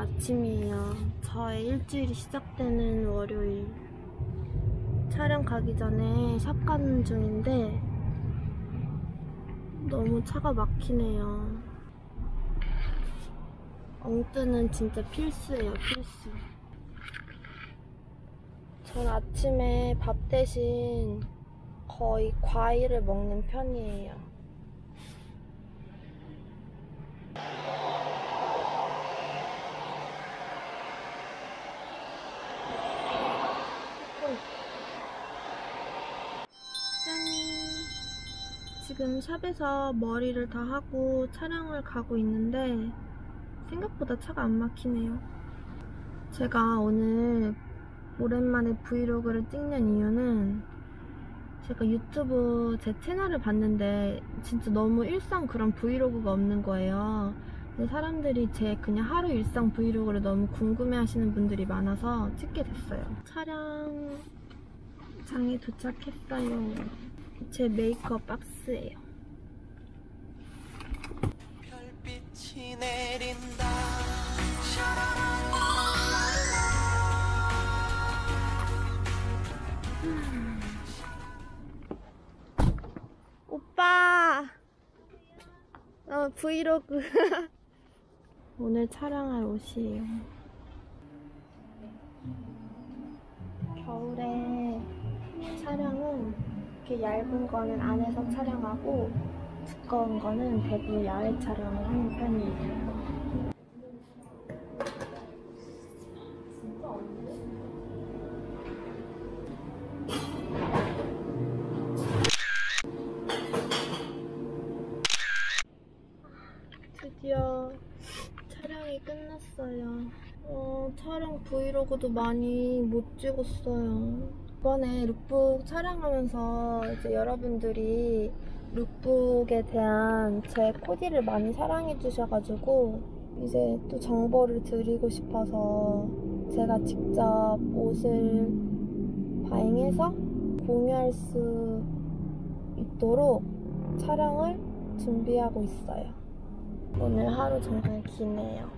아침이에요. 저의 일주일이 시작되는 월요일. 촬영 가기 전에 샵 가는 중인데 너무 차가 막히네요. 엉뜨는 진짜 필수예요, 필수. 전 아침에 밥 대신 거의 과일을 먹는 편이에요. 지금 샵에서 머리를 다 하고 촬영을 가고 있는데 생각보다 차가 안 막히네요. 제가 오늘 오랜만에 브이로그를 찍는 이유는 제가 유튜브 제 채널을 봤는데 진짜 너무 일상 그런 브이로그가 없는 거예요. 근데 사람들이 제 그냥 하루 일상 브이로그를 너무 궁금해 하시는 분들이 많아서 찍게 됐어요. 촬영장에 도착했어요. 제 메이크업 박스예요. 별빛이 내린다. 오빠! 브이로그. 오늘 촬영할 옷이에요. 겨울에 촬영은 이렇게 얇은 거는 안에서 촬영하고 두꺼운 거는 대부분 야외 촬영을 하는 편이에요. 드디어 촬영이 끝났어요. 촬영 브이로그도 많이 못 찍었어요. 이번에 룩북 촬영하면서 이제 여러분들이 룩북에 대한 제 코디를 많이 사랑해 주셔가지고 이제 또 정보를 드리고 싶어서 제가 직접 옷을 바잉해서 공유할 수 있도록 촬영을 준비하고 있어요. 오늘 하루 정말 기네요.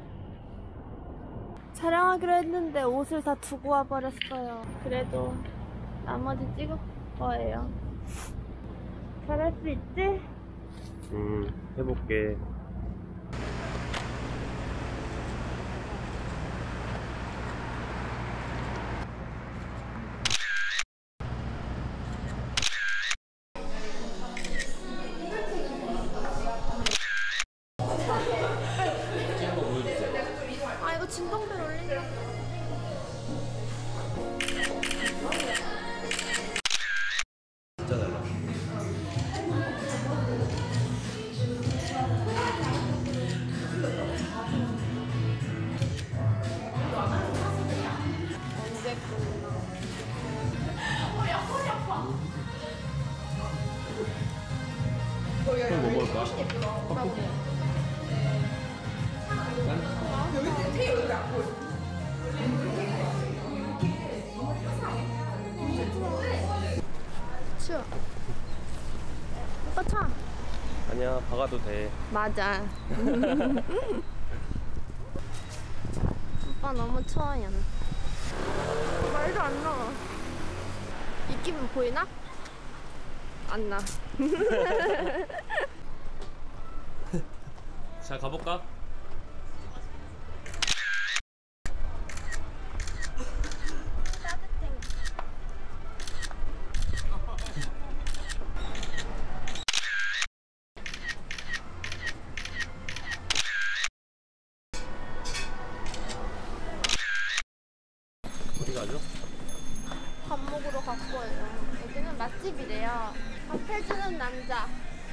촬영하기로 했는데 옷을 다 두고 와버렸어요. 그래도 나머지 찍을 거예요. 잘할 수 있지? 해볼게. 아, 이거 진동벨 올린다. 진짜 달라. 언제 끝나? 그럼 뭐 먹을까? 추워. 오빠 차. 아니야, 박아도 돼. 맞아. 오빠 너무 추워요. 말도 안 나와. 입김은 보이나? 안 나. 자, 가볼까? 어디 가죠? 밥 먹으러 갈 거예요. 여기는 맛집이래요. 밥 해주는 남자.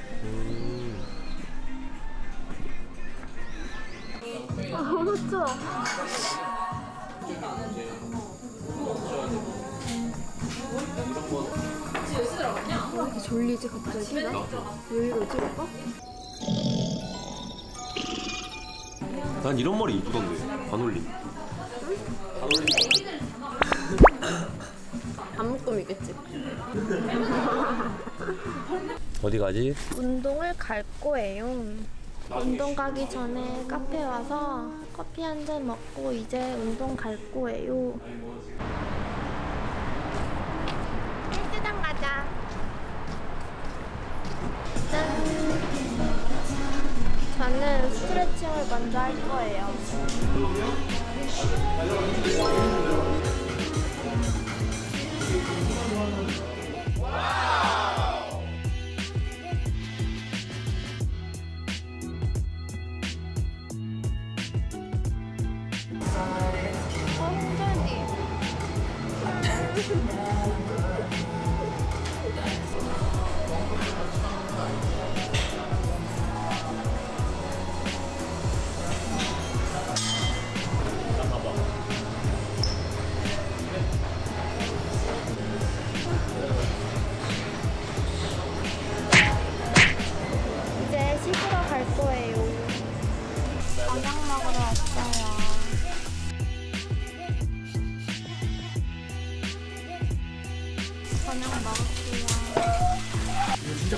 아, 너무 추워. 왜 이렇게 졸리지 갑자기? 나? 왜 이러지 오빠? 난 이런 머리 이쁘던데. 반올림. 반올림. 안묶음이겠지. 어디 가지? 운동을 갈 거예요. 운동 가기 전에 카페 와서 커피 한 잔 먹고 이제 운동 갈 거예요. 헬스장 가자. 짠. 저는 스트레칭을 먼저 할 거예요. 이제 씻으러 갈 거예요. 저녁 먹으러 왔어요. 저녁 먹을게요. 진짜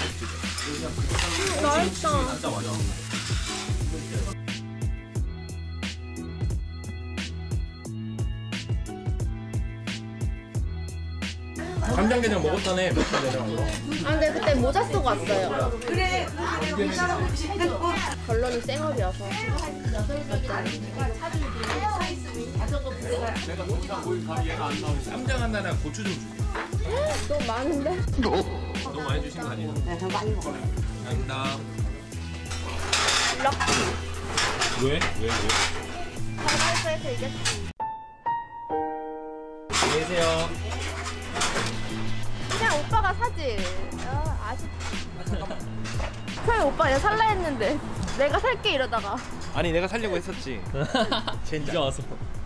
맛있다. 맛있다. 진짜 맞아. 간장게장 먹었다네. 간장게장. 아 근데 그때 모자 쓰고 왔어요. 그래. 결론은 쌩얼이어서. 쌈장 하나랑 고추 좀 주세요. 너무 많은데? 너무 많이 주신 거 아니에요? 네, 더 많이 먹어요. 감사합니다. 럭키. 왜? 파이브에서 이겼지. 안녕히 계세요. 그냥 오빠가 사지. 아쉽지. 그래 오빠 내가 살라 했는데 내가 살게 이러다가. 아니 내가 살려고 했었지. 젠장. 와서.